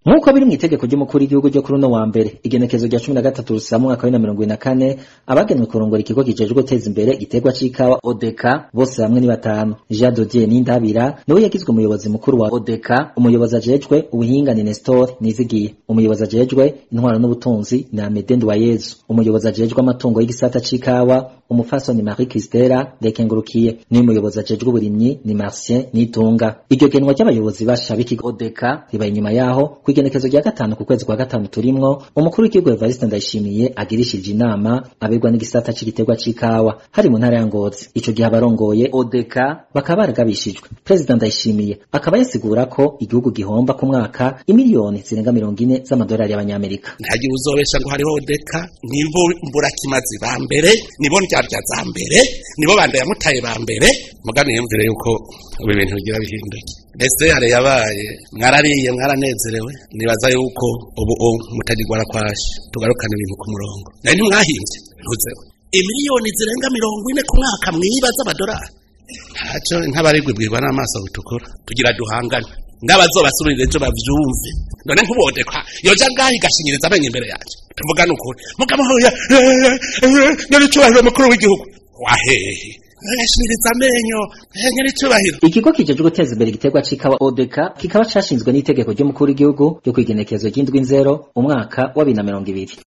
Nkuko biri mu itegeko ry'umukuru w'igihugu ryo kuri uno wa mbere igenekezo rya 13 Rusama mwaka wa 2024 abagenwe kurongora ikigo kijejwe guteza imbere igiterwa c'ikawa ODECA bose hamwe ni batanu. Jean Dodier Nindabira niwe yagizwe umuyobozi mukuru wa ODECA, umuyobozi ajejwe ubuhinga ni Nestor Nizigiye, umuyobozi ajejwe intwaro n'ubutunzi ni 𝐜'𝐤𝐤𝐚, umuyobozi ajejwe amatungo y'igisata c'ikawa umufasoni Marie Christella Ndekengurukiye, n'umuyobozi ajejwe uburimyi ni Marcien Nitunga. Iryo genwa ry'abayobozi basha b'ikigo ODECA riba inyuma yaho igenekezo rya gatanu ku kwezi kwa gatanu turimwo umukuru w'ikigo Evariste Ndayishimiye agirishije inama abegwa n'igisata c'igiterwa c'ikawa hari mu ntara ya Ngozi. Ico gihe abarongoye ODECA bakaba bagabishijwe. President Ndayishimiye akaba yasigura ko igihugu gihomba ku mwaka imiliyoni zirenga 40 z'amadolari y'abanyamerika. Ntagiye uzobesha ngo hariho ODECA nibo mburakimazi ba mbere, nibo ndyarya za mbere, nibo bande yamutaye ba mbere, mugani yemvire yuko ubu bintu bigira bihinduke. Ese yare yabaye mwarariye mwaranezerewe, nibaza yuko ubu mutagirwara kwashi tugarukana ibintu ku murongo. Nari ntimwahinze ntuzeho imiliyoni zirenga 40 ku mwaka mwibaza amadolari. Haco nkabarigwe bwirwa n'amaso gutukura tugira duhangana n'abazobasubirira ejo bavyumve. None nkubodekwa yoja ngahi gashinyiriza amenye imbere yaje tuvugana ukuri mugabo hoya nyari cyubahiro mukuru w'igihugu wahehe yashimiriza amenyo nyari cyubahiro. Ikigo kijejwe guteza imbere igiterwa c'ikawa ODECA kikaba cashinzwe n'itegeko ry'umukuru w'igihugu ryo kwigenekezo ry'indwi 0 umwaka wa 2020.